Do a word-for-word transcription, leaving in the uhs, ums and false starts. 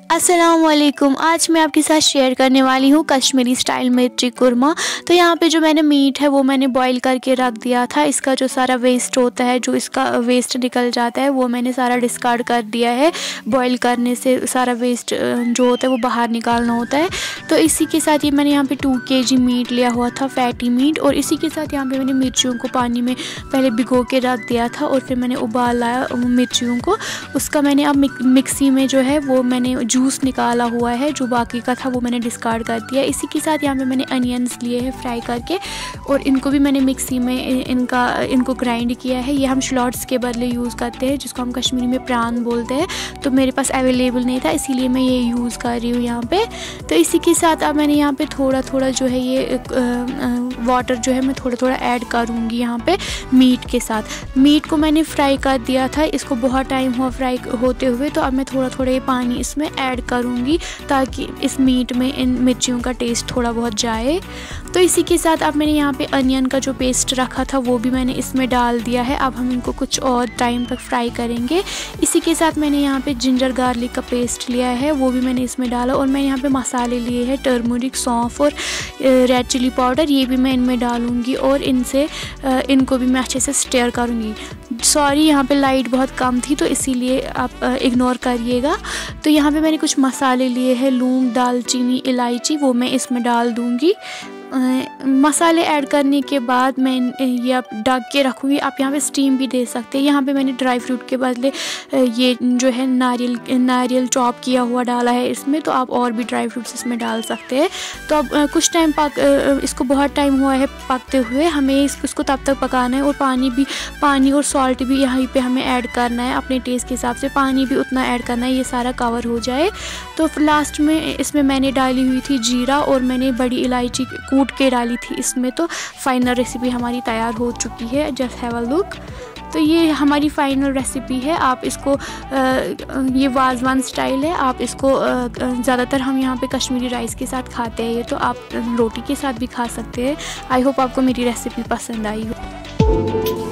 अस्सलामुअलैकुम। आज मैं आपके साथ शेयर करने वाली हूँ कश्मीरी स्टाइल मिर्ची कुरमा। तो यहाँ पे जो मैंने मीट है वो मैंने बॉईल करके रख दिया था। इसका जो सारा वेस्ट होता है, जो इसका वेस्ट निकल जाता है, वो मैंने सारा डिस्कार्ड कर दिया है। बॉईल करने से सारा वेस्ट जो होता है वो बाहर निकालना होता है। तो इसी के साथ ये मैंने यहाँ पे टू के जी मीट लिया हुआ था, फैटी मीट। और इसी के साथ यहाँ पर मैंने मिर्चियों को पानी में पहले भिगो के रख दिया था और फिर मैंने उबाल लाया मिर्चियों को। उसका मैंने अब मिक्सी में जो है वो मैंने जूस निकाला हुआ है, जो बाकी का था वो मैंने डिस्कार्ड कर दिया। इसी के साथ यहाँ पे मैंने अनियंस लिए हैं फ्राई करके और इनको भी मैंने मिक्सी में इनका इनको ग्राइंड किया है। ये हम शलॉट्स के बदले यूज़ करते हैं, जिसको हम कश्मीरी में प्रान बोलते हैं। तो मेरे पास अवेलेबल नहीं था, इसीलिए मैं ये यूज़ कर रही हूँ यहाँ पे। तो इसी के साथ अब मैंने यहाँ पे थोड़ा थोड़ा जो है ये वाटर जो है मैं थोड़ा थोड़ा ऐड करूँगी यहाँ पे मीट के साथ। मीट को मैंने फ्राई कर दिया था, इसको बहुत टाइम हुआ फ्राई होते हुए। तो अब मैं थोड़ा थोड़ा ये पानी इसमें ऐड करूँगी ताकि इस मीट में इन मिर्चियों का टेस्ट थोड़ा बहुत जाए। तो इसी के साथ अब मैंने यहाँ पे अनियन का जो पेस्ट रखा था वो भी मैंने इसमें डाल दिया है। अब हम इनको कुछ और टाइम तक फ्राई करेंगे। इसी के साथ मैंने यहाँ पे जिंजर गार्लिक का पेस्ट लिया है, वो भी मैंने इसमें डाला। और मैंने यहाँ पे मसाले लिए हैं, टर्मरिक, सौंफ और रेड चिली पाउडर, ये भी मैं इनमें डालूँगी और इनसे इनको भी मैं अच्छे से स्टर करूँगी। सॉरी, यहाँ पे लाइट बहुत कम थी तो इसीलिए आप इग्नोर करिएगा। तो यहाँ पे मैंने कुछ मसाले लिए हैं, लौंग, दालचीनी, इलायची, वो मैं इसमें डाल दूँगी। मसाले ऐड करने के बाद मैं ये आप ढक के रखूँगी। आप यहाँ पे स्टीम भी दे सकते हैं। यहाँ पे मैंने ड्राई फ्रूट के बदले ये जो है नारियल नारियल चॉप किया हुआ डाला है इसमें। तो आप और भी ड्राई फ्रूट्स इसमें डाल सकते हैं। तो अब कुछ टाइम पक इसको बहुत टाइम हुआ है पकते हुए, हमें इसको तब तक पकाना है। और पानी भी पानी और सॉल्ट भी यहाँ पे हमें ऐड करना है अपने टेस्ट के हिसाब से। पानी भी उतना ऐड करना है, ये सारा कवर हो जाए। तो लास्ट में इसमें मैंने डाली हुई थी जीरा और मैंने बड़ी इलायची कूट के डाली थी इसमें। तो फाइनल रेसिपी हमारी तैयार हो चुकी है, जस्ट हैव अ लुक। तो ये हमारी फाइनल रेसिपी है। आप इसको आ, ये वाजवान स्टाइल है। आप इसको ज़्यादातर हम यहाँ पे कश्मीरी राइस के साथ खाते हैं, ये तो आप रोटी के साथ भी खा सकते हैं। आई होप आपको मेरी रेसिपी पसंद आई हो।